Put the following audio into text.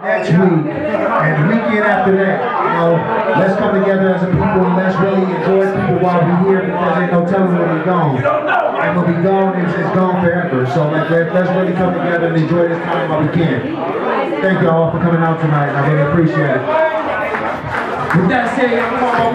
next week and the weekend after that. You know, let's come together as a people and let's really enjoy people while we're here, because ain't no telling when we're gone. And when we're gone, it's gone forever. So let's really come together and enjoy this time while we can. Thank you all for coming out tonight. I really appreciate it. With that said,